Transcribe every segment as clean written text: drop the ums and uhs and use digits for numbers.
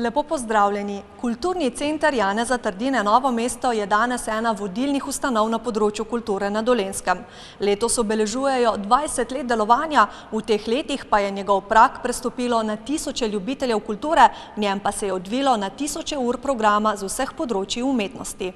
Lepo pozdravljeni. Kulturni center Janeza Trdine Novo mesto je danes ena vodilnih ustanov na področju kulture na Dolenjskem. Letos obeležujejo 20 let delovanja, v teh letih pa je njegov prag prestopilo na tisoče ljubiteljev kulture, v njem pa se je odvilo na tisoče ur programa z vseh področij umetnosti.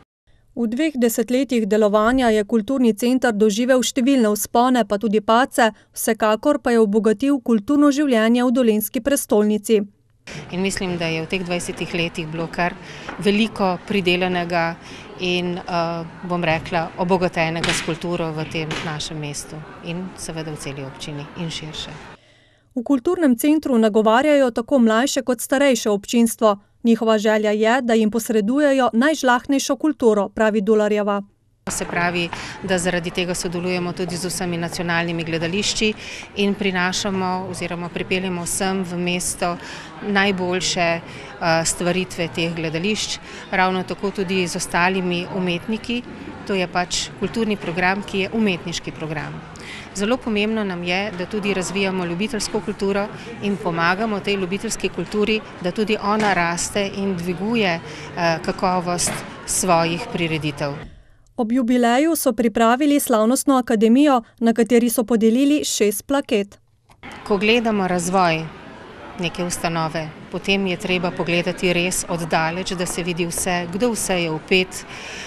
V 2 desetletjih delovanja je kulturni center doživel številne vzpone, pa tudi padce, vsekakor pa je obogatil kulturno življenje v dolenjski prestolnici. In mislim, da je v teh 20 letih bilo kar veliko pridelanega in, bom rekla, obogatenega s kulturo v tem našem mestu in seveda v celi občini in širše. V kulturnem centru nagovarjajo tako mlajše kot starejše občinstvo. Njihova želja je, da jim posredujejo najžlahtnejšo kulturo, pravi Dularjeva. Se pravi, da zaradi tega sodelujemo tudi z vsemi nacionalnimi gledališči in prinašamo oziroma pripeljemo vsem v mesto najboljše stvaritve teh gledališč, ravno tako tudi z ostalimi umetniki. To je pač kulturni program, ki je umetniški program. Zelo pomembno nam je, da tudi razvijamo ljubiteljsko kulturo in pomagamo tej ljubiteljski kulturi, da tudi ona raste in dviguje kakovost svojih prireditev. Ob jubileju so pripravili slavnostno akademijo, na kateri so podelili 6 plaket. Ko gledamo razvoj neke ustanove, potem je treba pogledati res oddaleč, da se vidi vse, kdo vse je vpet,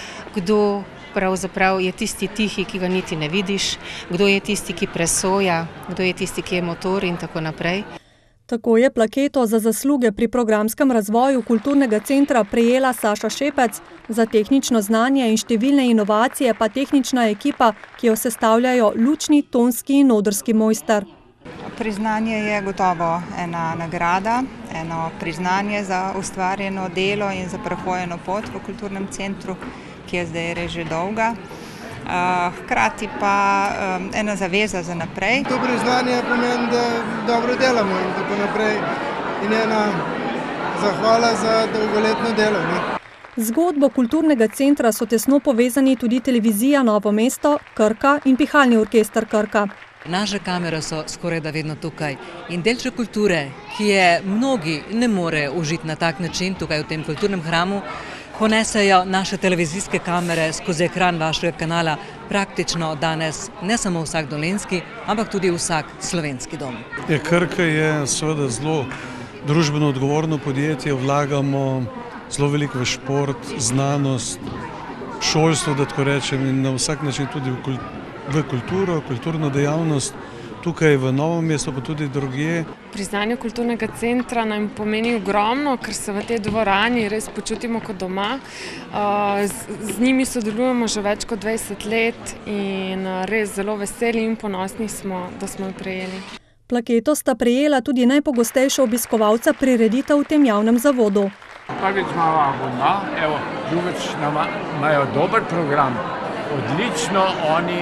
kdo pravzaprav je tisti tihi, ki ga niti ne vidiš, kdo je tisti, ki presoja, kdo je tisti, ki je motor in tako naprej. Tako je plaketo za zasluge pri programskem razvoju kulturnega centra prejela Saša Šepec, za tehnično znanje in številne inovacije pa tehnična ekipa, ki jo sestavljajo lučni, tonski in odrski mojster. Priznanje je gotovo ena nagrada, eno priznanje za ustvarjeno delo in za prehojeno pot v kulturnem centru, ki je zdaj res že dolga. Hkrati pa ena zaveza za naprej. To priznanje pomeni, da dobro delamo in tako naprej in ena zahvala za dolgoletno delo. Z zgodbo kulturnega centra so tesno povezani tudi televizija Novo mesto, Krka in pihalni orkester Krka. Naše kamere so skoraj da vedno tukaj in delček kulture, ki je mnogi ne more užiti na tak način tukaj v tem kulturnem hramu, ponesejo naše televizijske kamere skozi ekran vašega kanala praktično danes ne samo vsak dolenjski, ampak tudi vsak slovenski dom. Krka je seveda zelo družbeno odgovorno podjetje, vlagamo zelo veliko v šport, znanost, šolstvo, da tako rečem, in na vsak način tudi v kulturo, kulturno dejavnost. Tukaj v Novem mestu, pa tudi drugje. Priznanje kulturnega centra nam pomeni ogromno, ker se v tej dvorani res počutimo kot doma. Z njimi sodelujemo že več kot 20 let in res zelo veseli in ponosni smo, da smo jo prejeli. Plaketo sta prejela tudi najpogostejša obiskovalca prireditev v tem javnem zavodu. Prvič imamo abonma, drugič imajo dober program. Odlično oni,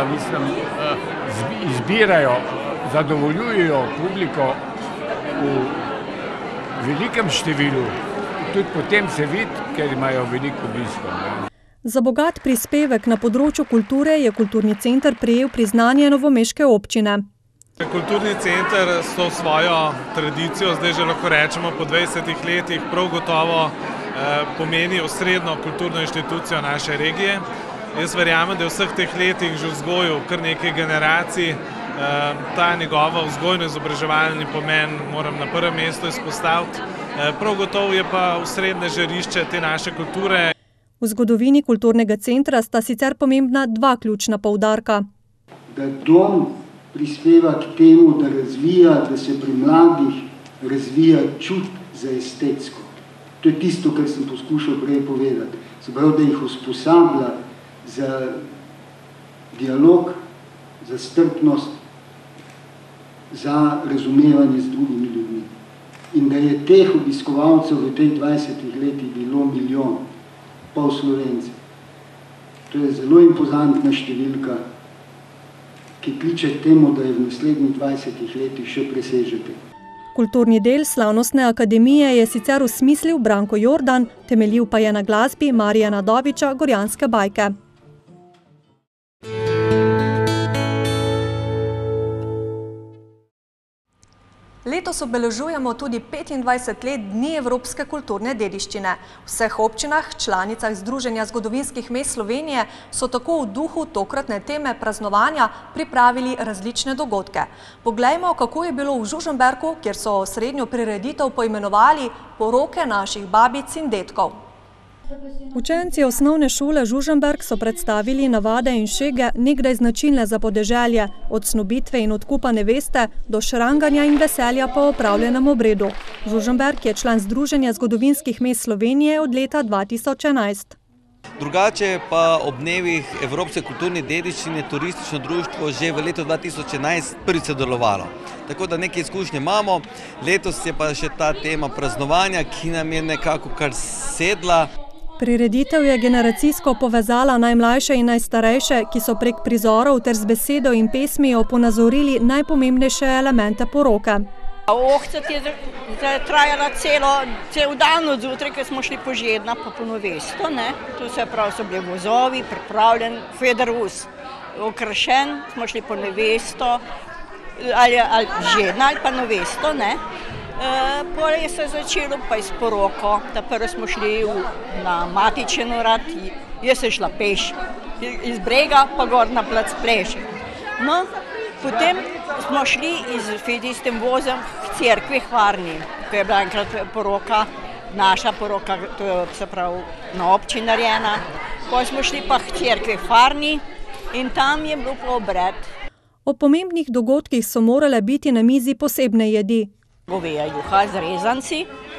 izbirajo, zadovoljujejo publiko v velikem številu. Tudi potem se vidi, ker imajo veliko obiskov. Za bogat prispevek na področju kulture je kulturni center prejel priznanje novomeške občine. Kulturni center s to svojo tradicijo, zdaj že lahko rečemo po 20 letih, prav gotovo pomeni osrednjo kulturno inštitucijo naše regije. Jaz verjamem, da je v vseh teh letih že vzgojil kar nekaj generacij. Ta njegova vzgojno-izobraževalni pomen moram na prvem mestu izpostaviti. Prav gotovo je pa osrednje žarišče te naše kulture. V zgodovini kulturnega centra sta sicer pomembna 2 ključna poudarka. Da dom prispeva k temu, da razvija, da se pri mladih razvija čut za estetsko. To je tisto, kar sem poskušal prej povedati. Se pravi, da jih usposablja za dialog, za strpnost, za razumevanje z drugimi ljudmi. In da je teh obiskovalcev v teh 20 letih bilo 1 milijon, pol Slovencev. To je zelo impozantna številka, ki kliče temu, da je v naslednjih 20 letih še presežete. Kulturni del slavnostne akademije je sicer osmislil Branko Jordan, temeljil pa je na glasbi Marijana Doviča Gorjanske bajke. Letos obeležujemo tudi 25 let dni Evropske kulturne dediščine. V vseh občinah, članicah Združenja zgodovinskih mest Slovenije so tako v duhu tokratne teme praznovanja pripravili različne dogodke. Poglejmo, kako je bilo v Žužemberku, kjer so osrednjo prireditev poimenovali Poroke naših babic in dedkov. Učenci osnovne šole Žužemberk so predstavili navade in šege nekdaj značilne za podeželje, od snobitve in odkupa neveste do šranganja in veselja po opravljenem obredu. Žužemberk je član Združenja zgodovinskih mest Slovenije od leta 2011. Drugače pa ob dnevih Evropske kulturne dediščine turistično društvo že v letu 2011 prvič sodelovalo. Tako da neke izkušnje imamo, letos je pa še ta tema praznovanja, ki nam je nekako kar sedla. Prireditev je generacijsko povezala najmlajše in najstarejše, ki so prek prizorov ter z besedo in pesmijo ponazorili najpomembnejše elemente poroke. Ohcet je trajala cel dan od zjutraj, ker smo šli po žedna pa po nevesto. Tu se pravi, so bili vozovi, pripravljen, federus okrašen, smo šli po nevesto, ali žedna ali pa nevesto, Potem se je začelo pa iz poroko, prvo smo šli na matičen urad, jaz sem šla peš, iz brega pa gor na plac Pleše. No, potem smo šli s tem vozom k cerkvi Hvarni, ko je bila enkrat poroka, naša poroka, to je se pravi na občini narejena. Potem smo šli pa k cerkvi Hvarni in tam je bil pa obred. O pomembnih dogodkih so morale biti na mizi posebne jedi. Goveja juha z rezanci,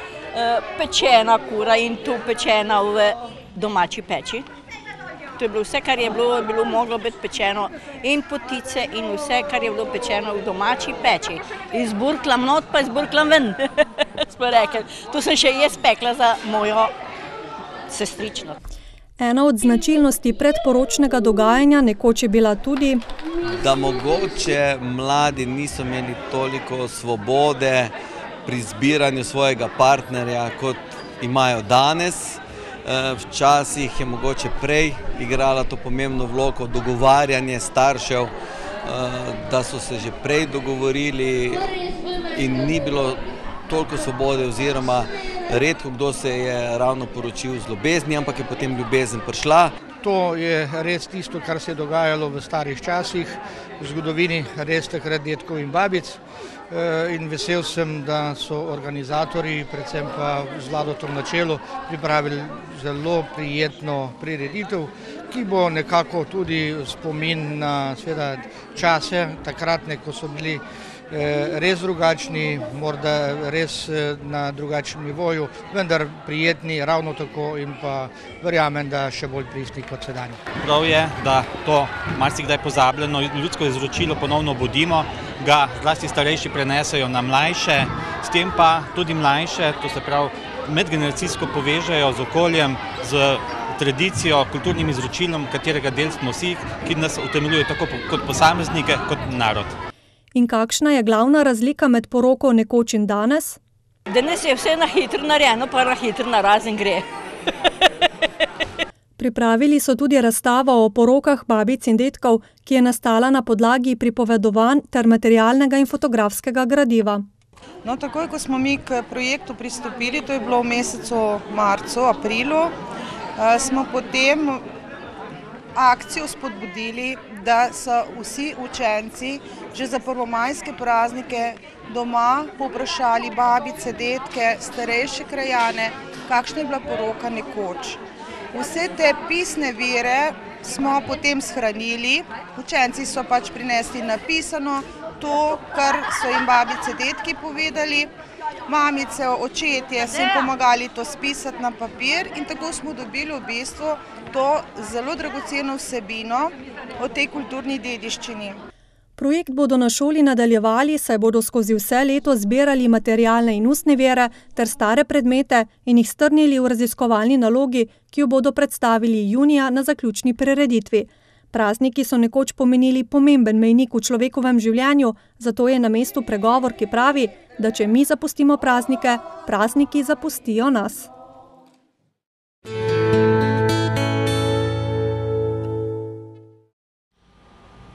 pečena kura in tu pečena v domači peči. To je bilo vse, kar je bilo moglo biti pečeno, in potice in vse, kar je bilo pečeno v domači peči. Izburklam not pa izburklam ven, smo rekli. To sem še jaz pekla za mojo sestrično. Ena od značilnosti predporočnega dogajanja nekoč je bila tudi, da mogoče mladi niso imeli toliko svobode pri izbiranju svojega partnerja, kot imajo danes. Včasih je mogoče prej igrala to pomembno vlogo dogovarjanje staršev, da so se že prej dogovorili in ni bilo toliko svobode oziroma redko kdo se je ravno poročil z ljubezni, ampak je potem ljubezen prišla. To je res tisto, kar se je dogajalo v starih časih, v zgodovini res takrat dedkov in babic. In vesel sem, da so organizatorji, predvsem pa z Vladotom na čelu, pripravili zelo prijetno prireditev, ki bo nekako tudi spomin na čase takratne, ko so bili res drugačni, morda res na drugačnem nivoju, vendar prijetni ravno tako in pa verjamem, da še bolj pristni kot sedanji. Prav je, da to marsikdaj pozabljeno ljudsko izročilo ponovno obudimo, ga zlasti starejši prenesejo na mlajše, s tem pa tudi mlajše, to se pravi medgeneracijsko povežejo z okoljem, z tradicijo, kulturnim izročilom, katerega del smo vsi, ki nas utemeljuje tako kot posameznike, kot narod. In kakšna je glavna razlika med poroko nekoč in danes? Danes je vse na hitro narejeno, pa na hitro narazen gre. Pripravili so tudi razstavo o porokah babic in dedkov, ki je nastala na podlagi pripovedovanj ter materialnega in fotografskega gradiva. No, takoj, ko smo mi k projektu pristopili, to je bilo v mesecu marcu, aprilu, smo potem akcijo spodbudili, da so vsi učenci že za prvomajske praznike doma povprašali babice, dedke, starejše krajane, kakšna je bila poroka nekoč. Vse te pisne vire smo potem shranili, učenci so pač prinesli napisano to, kar so jim babice, dedki povedali, mamice, očetje so jim pomagali to spisati na papir in tako smo dobili v bistvu to zelo dragoceno vsebino o tej kulturni dediščini. Projekt bodo na šoli nadaljevali, saj bodo skozi vse leto zbirali materialne in ustne vire ter stare predmete in jih strnili v raziskovalni nalogi, ki jo bodo predstavili junija na zaključni prireditvi. Prazniki so nekoč pomenili pomemben mejnik v človekovem življenju, zato je na mestu pregovor, ki pravi, da če mi zapustimo praznike, prazniki zapustijo nas.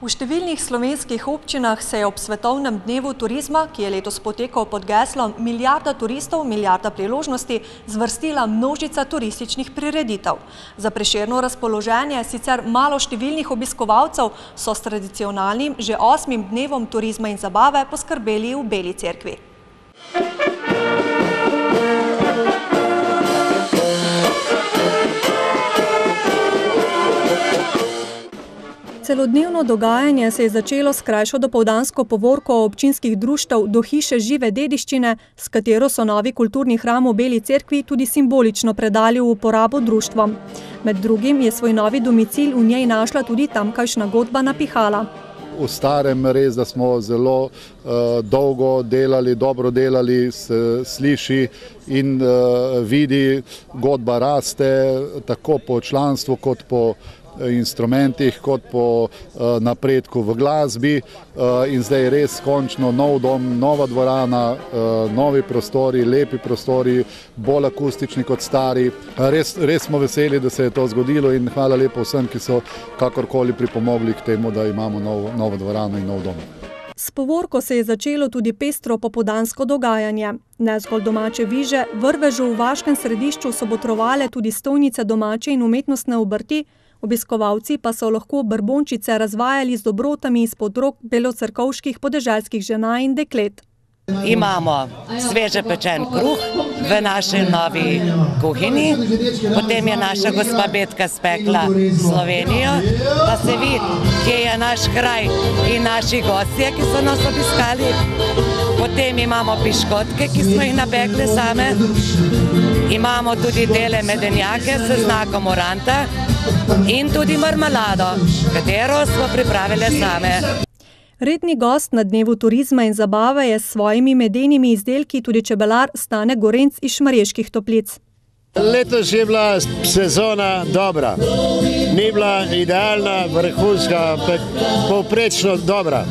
V številnih slovenskih občinah se je ob svetovnem dnevu turizma, ki je letos potekal pod geslom Milijarda turistov, milijarda priložnosti, zvrstila množica turističnih prireditev. Za prešerno razpoloženje sicer malo številnih obiskovalcev so s tradicionalnim že 8. dnevom turizma in zabave poskrbeli v Beli cerkvi. Celodnevno dogajanje se je začelo s krajšo dopoldansko povorko občinskih društev do hiše žive dediščine, s katero so novi kulturni hram v Beli cerkvi tudi simbolično predali v uporabo društvom. Med drugim je svoj novi domicil v njej našla tudi tamkajšnja godba Napihala. V starem res, da smo zelo dolgo delali, dobro delali, se sliši in vidi, godba raste tako po članstvu kot po instrumentih, kot po napredku v glasbi in zdaj res končno nov dom, nova dvorana, novi prostori, lepi prostori, bolj akustični kot stari. Res smo veseli, da se je to zgodilo in hvala lepo vsem, ki so kakorkoli pripomogli k temu, da imamo novo dvorano in nov dom. S povorko se je začelo tudi pestro popoldansko dogajanje. Ne zgolj domače viže, vrvežu v vaškem središču so botrovale tudi stojnice domače in umetnostne obrti, obiskovalci pa so lahko brbončice razvajali z dobrotami izpod rok belocerkovških podeželskih žena in deklet. Imamo sveže pečen kruh v naši novi kuhinji, potem je naša gospa Betka spekla Slovenijo, da se vidi, kje je naš kraj in naši gostje, ki so nas obiskali. Potem imamo piškotke, ki smo jih napekli same. Imamo tudi dele medenjake s znakom oranta in tudi marmelado, katero smo pripravili same. Redni gost na dnevu turizma in zabave je s svojimi medenimi izdelki tudi čebelar Stane Gorenc iz Šmarjeških Toplic. Letos je bila sezona dobra. Ni bila idealna, vrhunska, povprečno dobra.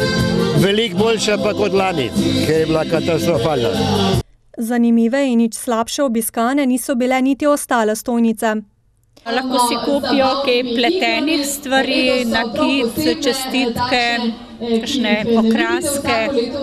Veliko boljša pa kot lani, ki je bila katastrofalna. Zanimive in nič slabše obiskane niso bile niti ostale stojnice. Lahko si kupijo kaj pletenih stvari, nakit, čestitke, kakšne okraske.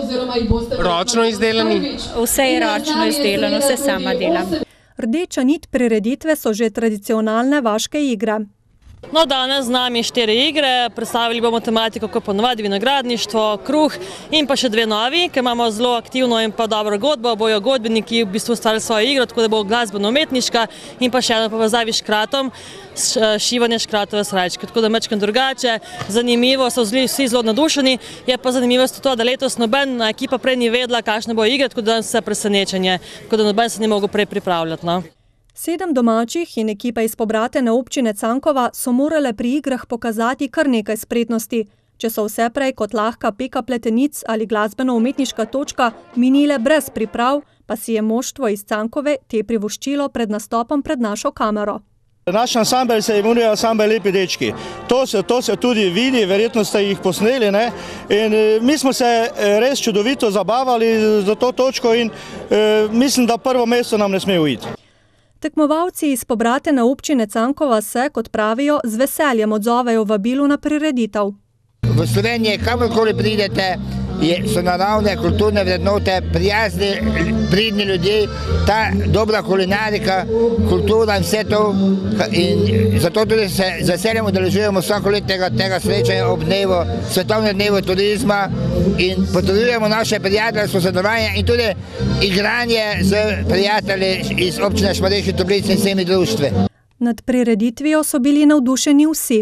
Ročno izdelani? Vse je ročno izdelano, vse sama delam. Rdeča nit prireditve so že tradicionalne vaške igre. No, danes z nami 4 igre, predstavili bomo tematiko, kot ponovadi vinogradništvo, kruh in pa še 2 novi, ker imamo zelo aktivno in pa dobro godbo, bojo godbeniki v bistvu ustvarili svojo igro, tako da bo glasbeno-umetniška in pa še eno povezavi s škratom, šivanje škratove srajčke, tako da mečkam drugače. Zanimivo, so vsi zelo nadušeni, je pa zanimivost to, da letos nobena ekipa prej ni vedela, kakšne bo igre, tako da danes vse presenečenje, tako da noben se ni mogel prej pripravljati, no. 7 domačih in ekipa iz pobratene občine Cankova so morale pri igrah pokazati kar nekaj spretnosti. Če so vse prej kot lahka peka pletenic ali glasbeno-umetniška točka minile brez priprav, pa si je moštvo iz Cankove te privoščilo pred nastopom pred našo kamero. Naš ansambel se imenuje ansambel Lepi dečki. To se tudi vidi, verjetno ste jih posneli, ne? In mi smo se res čudovito zabavali za to točko in mislim, da prvo mesto nam ne sme uiti. Tekmovalci iz pobratene občine Cankova se, kot pravijo, z veseljem odzovejo vabilu na prireditev. V Sloveniji, kamorkoli pridete, so naravne kulturne vrednote, prijazni, pridni ljudje, ta dobra kulinarika, kultura in vse to. In zato tudi se z veseljem udeležujemo vsako let tega srečanja ob svetovnem dnevu turizma in potrjujemo naše prijateljstvo, sodelovanje in tudi igranje z prijatelji iz občine Šmarjeških Toplic in vsemi društvi. Nad prireditvijo so bili navdušeni vsi.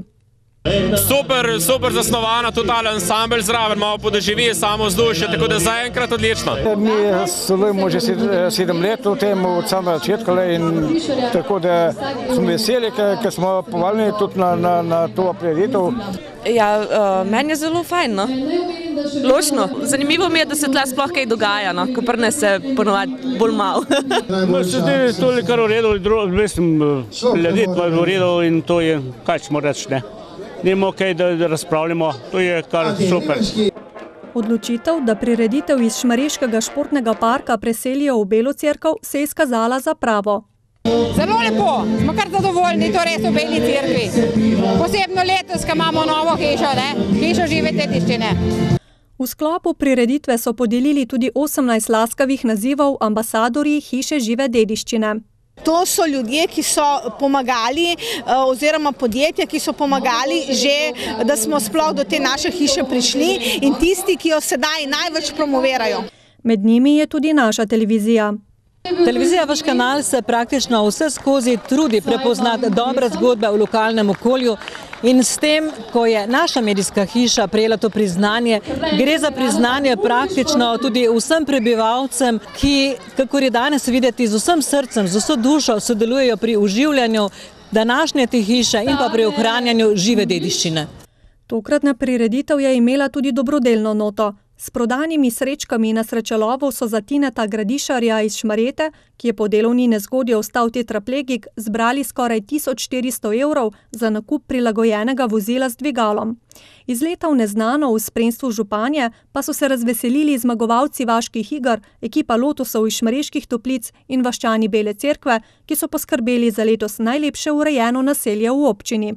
Super zasnovana, totalen ansambel zraven, malo podoživi samo vzdušje, tako da zaenkrat odlično. Mi sodelujemo že 7 let v tem, od samega začetka in tako da smo veseli, ker smo povabljeni tudi na to prireditev. Ja, meni je zelo fajn, no. Ločno. Zanimivo mi je, da se tle sploh kaj dogaja, no, ko prne se ponovadi bolj malo. Se zdi, to je kar v redu, mislim, ljudi pa je v redu in to je, kaj smo reči, ne. Nimo kaj, da razpravljamo, to je kar super. Odločitev, da prireditev iz Šmarješkega športnega parka preselijo v Belo cerkev, se je izkazala za pravo. Zelo lepo, smo kar zadovoljni, to res v Beli cerkvi. Posebno letos, ko imamo novo hišo, hišo žive dediščine. V sklopu prireditve so podelili tudi 18 laskavih nazivov ambasadorji hiše žive dediščine. To so ljudje, ki so pomagali oziroma podjetja, ki so pomagali že, da smo sploh do te naše hiše prišli in tisti, ki jo sedaj največ promovirajo. Med njimi je tudi naša televizija. Televizija Vaš kanal se praktično vse skozi trudi prepoznati dobre zgodbe v lokalnem okolju in s tem, ko je naša medijska hiša prejela to priznanje, gre za priznanje praktično tudi vsem prebivalcem, ki, kakor je danes videti, z vsem srcem, z vso dušo sodelujejo pri oživljanju današnje te hiše in pa pri ohranjanju žive dediščine. Tokratna prireditev je imela tudi dobrodelno noto. S prodanimi srečkami na srečelovu so za Tineta Gradišarja iz Šmarjete, ki je po delovni nezgodi ostal tetraplegik, zbrali skoraj 1400 evrov za nakup prilagojenega vozila z dvigalom. Iz leta v neznano v spremstvu županje pa so se razveselili zmagovalci vaških iger, ekipa Lotusov iz Šmarjeških Toplic in vaščani Bele cerkve, ki so poskrbeli za letos najlepše urejeno naselje v občini.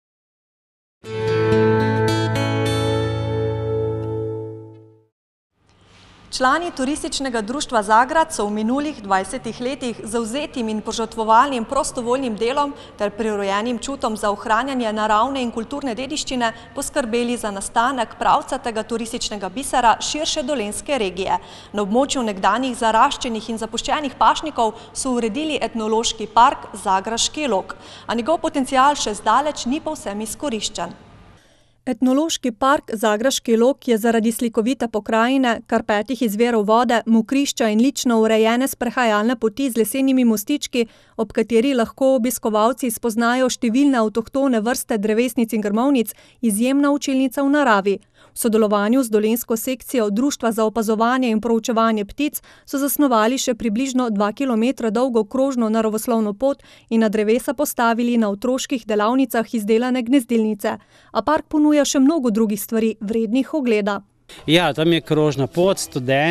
Člani Turističnega društva Zagrad so v minulih 20 letih z zavzetim in požrtvovalnim prostovoljnim delom ter prirojenim čutom za ohranjanje naravne in kulturne dediščine poskrbeli za nastanek pravcatega turističnega bisera širše dolenjske regije. Na območju nekdanjih zaraščenih in zapuščenih pašnikov so uredili etnološki park Zagraški log, a njegov potencial še zdaleč ni povsem izkoriščen. Etnološki park Zagraški log je zaradi slikovite pokrajine, kar 5 izvirov vode, mokrišča in lično urejene sprehajalne poti z lesenimi mostički, ob kateri lahko obiskovalci spoznajo številne avtohtone vrste drevesnic in grmovnic, izjemna učilnica v naravi. V sodelovanju z dolenjsko sekcijo Društva za opazovanje in proučevanje ptic so zasnovali še približno 2 km dolgo krožno naravoslovno pot in na drevesa postavili na otroških delavnicah izdelane gnezdilnice. A park ponuja še mnogo drugih stvari vrednih ogleda. Ja, tam je krožna pot,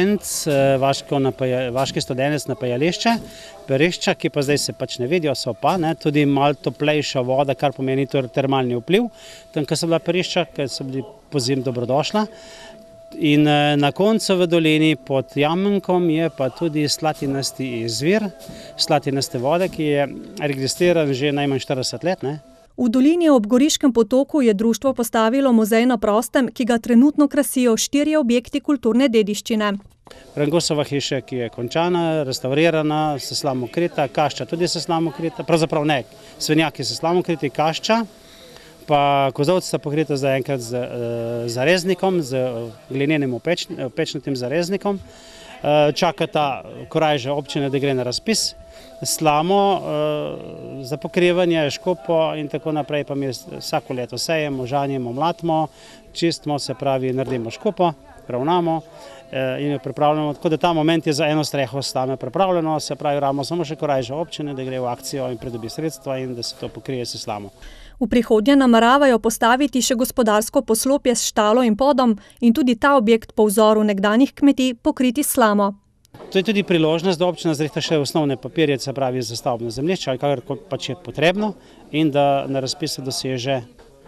vaški studenec napajališče, perišča, ki pa zdaj se pač ne vidijo, so pa, tudi malo toplejša voda, kar pomeni termalni vpliv. Tam, ko so bila perišča, ker so bili pozim dobrodošla. In na koncu v dolini pod Jamenkom je pa tudi slatinasti izvir, slatinaste vode, ki je registriran že najmanj 40 let, V dolini ob Goriškem potoku je društvo postavilo muzej na prostem, ki ga trenutno krasijo 4 objekti kulturne dediščine. Rangosova hiša, ki je končana, restaurirana, seslamokrita, kašča tudi seslamokrita, pravzaprav ne, svinjaki seslamokriti, kašča, pa kozovca pokrita zaenkrat z zareznikom, z glinenim opečnatim zareznikom. Čakata korajže občine, da gre na razpis. Slamo za pokrivanje, škopo in tako naprej, pa mi vsako leto sejemo, žanjemo, mlatimo, čistimo, se pravi, naredimo škopo, ravnamo in jo pripravljamo. Tako da ta moment je za eno streho slame pripravljeno, se pravi, rabimo samo še korajže občine, da gre v akcijo in pridobi sredstva in da se to pokrije s slamo. V prihodnje nameravajo postaviti še gospodarsko poslopje s štalo in podom in tudi ta objekt po vzoru nekdanjih kmetij pokriti slamo. To je tudi priložnost, da občina zrihta še osnovne papirje, se pravi za stavbno zemljišče, ali kakor pač je potrebno, in da na razpisu doseže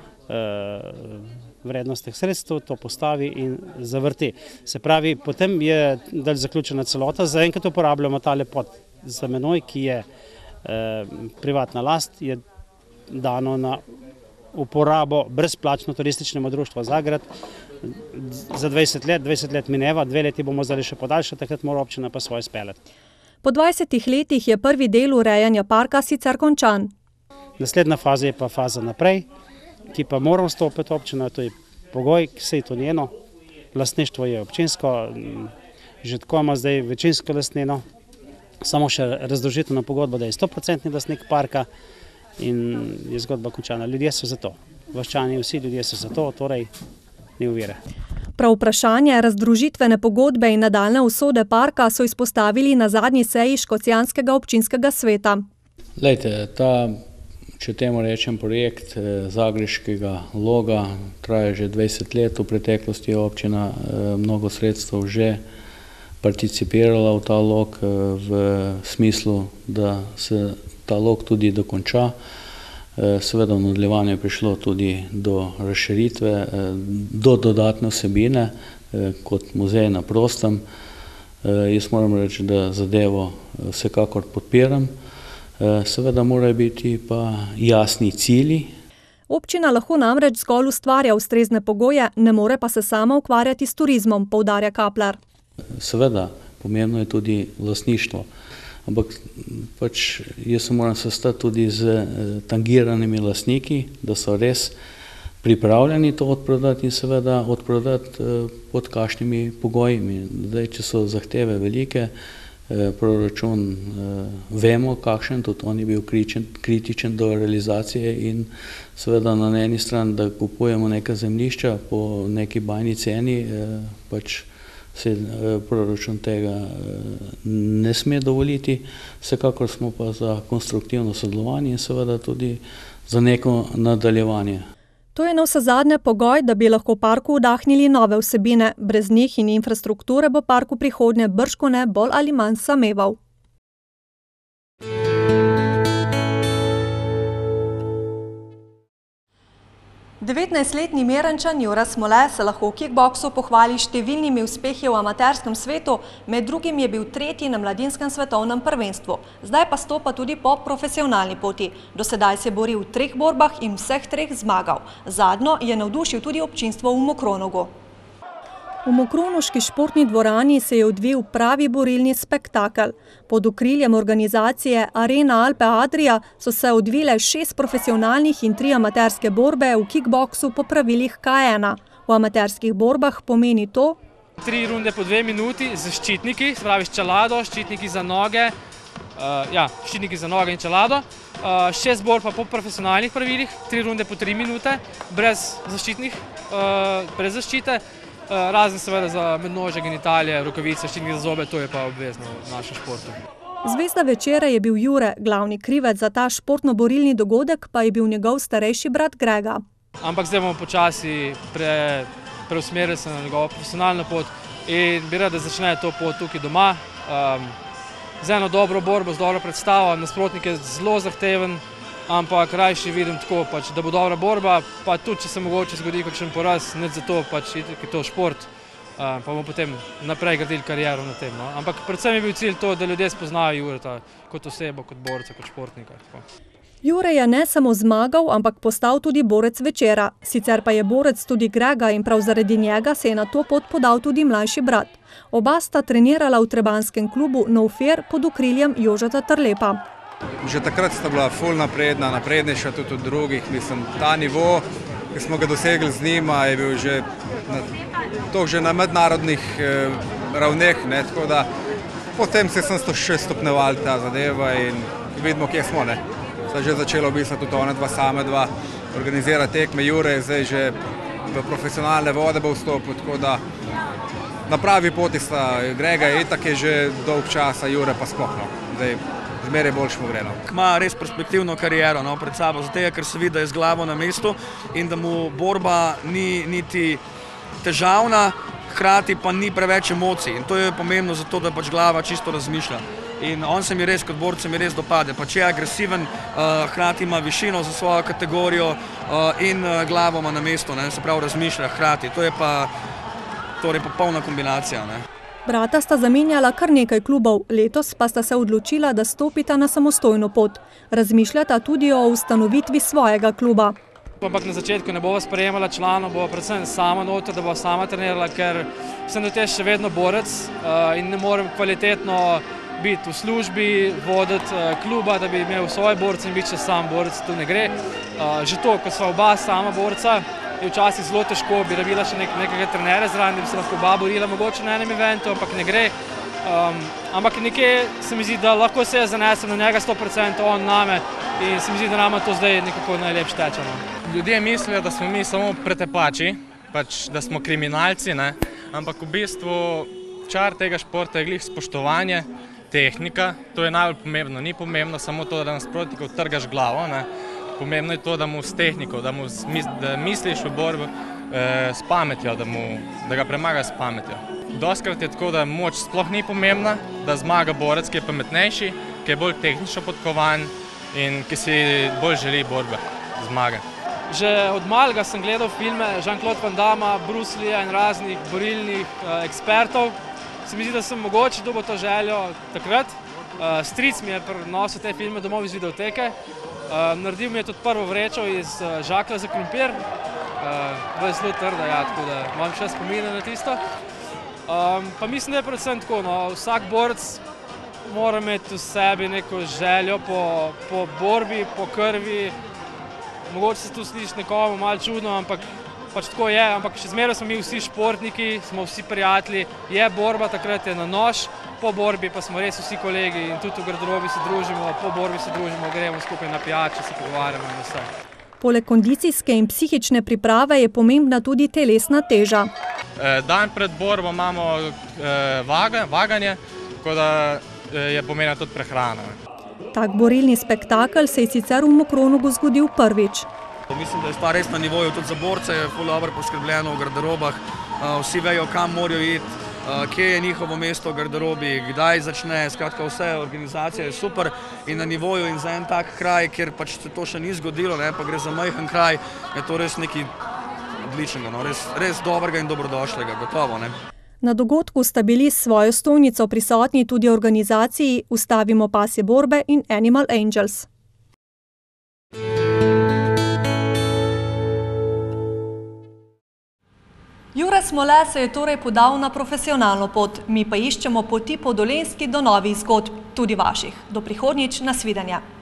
vrednost teh sredstev, to postavi in zavrti. Se pravi, potem je dalj zaključena celota, zaenkrat uporabljamo tale pod za menoj, ki je privatna last, je dano na uporabo brezplačno turističnemu društvu Zagrad za 20 let mineva, 2 leti bomo zdaj še podaljšati, takrat mora občina pa svoje speljati. Po 20 letih je prvi del urejanja parka sicer končan. Naslednja faza je pa faza naprej, ki pa mora vstopiti občina, to je pogoj, saj to njeno, lastništvo je občinsko, že tako ima zdaj večinsko lastnino, samo še razdružitvena pogodba, da je 100% lastnik parka in je zgodba končana. Ljudje so za to, vaščani vsi ljudje so za to, torej ni ovire. Prav vprašanje razdružitvene pogodbe in nadaljne usode parka so izpostavili na zadnji seji Škocjanskega občinskega sveta. Glejte, če temu rečem, projekt Zagriškega loga traja že 20 let, v preteklosti je občina mnogo sredstev že participirala v ta log v smislu, da se ta lok tudi dokonča. Seveda v nadaljevanju je prišlo tudi do razširitve, do dodatne vsebine kot muzej na prostem. Jaz moram reči, da zadevo vsekakor podpiram. Seveda morajo biti pa jasni cilji. Občina lahko namreč zgolj ustvarja ustrezne pogoje, ne more pa se sama ukvarjati s turizmom, poudarja Kaplar. Seveda, pomembno je tudi lastništvo. Ampak pač jaz se moram sestati tudi z tangiranimi lastniki, da so res pripravljeni to odprodati in seveda odprodati pod kakšnimi pogoji. Zdaj, če so zahteve velike, proračun vemo kakšen, tudi on je bil kritičen do realizacije in seveda na eni strani, da kupujemo neka zemljišča po neki bajni ceni, pač se proračun tega ne sme dovoliti, vsekakor smo pa za konstruktivno sodelovanje in seveda tudi za neko nadaljevanje. To je navsezadnje pogoj, da bi lahko parku vdahnili nove vsebine. Brez njih in infrastrukture bo park v prihodnje bržkone bolj ali manj sameval. 19-letni Merančan Jure Smole se lahko v kickboksu pohvali številnimi uspehi v amaterskem svetu, med drugim je bil 3. na mladinskem svetovnem prvenstvu. Zdaj pa stopa tudi po profesionalni poti. Do sedaj se bori v 3 borbah in vseh 3 zmagal. Zadnjo je navdušil tudi občinstvo v Mokronogu. V Mokronoški športni dvorani se je odvil pravi borilni spektakel. Pod okriljem organizacije Arena Alpe Adria so se odvile 6 profesionalnih in 3 amaterske borbe v kickboksu po pravilih K1. V amaterskih borbah pomeni to 3 runde po 2 minuti z ščitniki, se pravi s čelado, ščitniki za noge, in čelado. 6 borb pa po profesionalnih pravilih, 3 runde po 3 minute, brez zaščite. Razen seveda za mednožje, genitalije, rokavice, ščitniki za zobe, to je pa obvezno v našem športu. Zvezda večera je bil Jure, glavni krivec za ta športno-borilni dogodek pa je bil njegov starejši brat Grega. Ampak zdaj bomo počasi preusmerili se na njegovo profesionalno pot in bi rad, da začne to pot tukaj doma. Z eno dobro borbo, z dobro predstavo, nasprotnik je zelo zahteven, ampak rajši vidim tako, da bo dobra borba, pa tudi, če se mogoče zgodi kakšen poraz, nič za to, je to šport, pa bomo potem naprej gradili kariero na tem. Ampak predvsem je bil cilj to, da ljudje spoznajo Jureta kot osebo, kot borca, kot športnika. Jure je ne samo zmagal, ampak postal tudi borec večera. Sicer pa je borec tudi Grega in prav zaradi njega se je na to pot podal tudi mlajši brat. Oba sta trenirala v trebanskem klubu No Fear pod okriljem Jožeta Trlepa. Že takrat sta bila ful napredna, naprednejša tudi od drugih. Mislim, ta nivo, ki smo ga dosegli z njima, je bil že na mednarodnih ravneh, tako da potem se sem še stopneval ta zadeva in vidimo, kje smo. Se je že začelo v bistvu tudi ona same dva organizirati tekme. Jure je zdaj že v profesionalne vode bo vstopil, tako da na pravi poti sta. Grega je itak že dolg časa, Jure pa sploh. Zmeraj boljš mu gre. Ima res perspektivno kariero pred sabo, zato ker se vidi, da je z glavo na mestu in da mu borba ni niti težavna, hkrati pa ni preveč emocij. In to je pomembno zato, da glava čisto razmišlja. In on se mi res kot borc res dopade. Je agresiven, hkrati ima višino za svojo kategorijo in glavo ima na mestu, se pravi razmišlja hkrati. To je pa popolna kombinacija. Brata sta zamenjala kar nekaj klubov, letos pa sta se odločila, da stopita na samostojno pot. Razmišljata tudi o ustanovitvi svojega kluba. Ampak na začetku ne bova sprejemala članov, bova predvsem sama noter, da bova sama trenirala, ker sem do te še vedno borec in ne morem kvalitetno biti v službi, voditi kluba, da bi imel svoje borce in biti še sam borec, to ne gre. Že to, ko sva oba sama borca, je včasih zelo težko, bi rabila še nekega trenere zraven, da bi se lahko oba borila mogoče na enem eventu, ampak ne gre. Ampak nekje se mi zdi, da lahko se zanesem na njega 100%, on name in se mi zdi, da nama to zdaj nekako najlepše teče. Ljudje mislijo, da smo mi samo pretepači, da smo kriminalci, ampak v bistvu čar tega športa je glih spoštovanje, tehnika, to je najbolj pomembno. Ni pomembno samo to, da nasprotnikov trgaš glavo, pomembno je to, da mu s tehniko, da misliš v borbi s pametjo, da ga premagaš s pametjo. Doskrat je tako, da moč sploh ni pomembna, da zmaga borec, ki je pametnejši, ki je bolj tehnično podkovan in ki si bolj želi borbe, zmage. Že od malega sem gledal filme Jean-Claude Van Damme, Bruce Leeja in raznih borilnih ekspertov. Se mi zdi, da sem mogoče dobil to željo takrat. Stric mi je prinosil te filme domov iz videoteke. Naredil mi je tudi prvo vrečo iz žaklja za krompir. Bila je zelo trda, ja, tako da imam še spomine na tisto. Pa mislim, da je predvsem tako, no, vsak borec mora imeti v sebi neko željo po borbi, po krvi. Mogoče se tu sliši nekomu malo čudno, ampak pač tako je, ampak še zmeraj smo mi vsi športniki, smo vsi prijatelji, je borba, takrat je na nož, po borbi pa smo res vsi kolegi in tudi v garderobi se družimo, po borbi se družimo, gremo skupaj na pijače, se pogovarjamo in vse. Poleg kondicijske in psihične priprave je pomembna tudi telesna teža. Dan pred borbo imamo vaganje, tako da je pomembna tudi prehrana. Tak borilni spektakel se je sicer v Mokronogu zgodil prvič. Mislim, da je stvar res na nivoju, tudi za borce je ful dobro poskrbljeno v garderobah, vsi vejo, kam morajo iti, kje je njihovo mesto v garderobi, kdaj začne, skratka vse organizacija je super in na nivoju in za en tak kraj, kjer pač se to še ni zgodilo, pa gre za majhen kraj, je to res nekaj odličnega, res dobrega in dobrodošlega, gotovo. Na dogodku sta bili s svojo stojnico prisotni tudi organizaciji Ustavimo pasje borbe in Animal Angels. Jure Smole se je torej podal na profesionalno pot, mi pa iščemo poti po Dolenjski do novih zgodb, tudi vaših. Do prihodnjič, nasvidenja.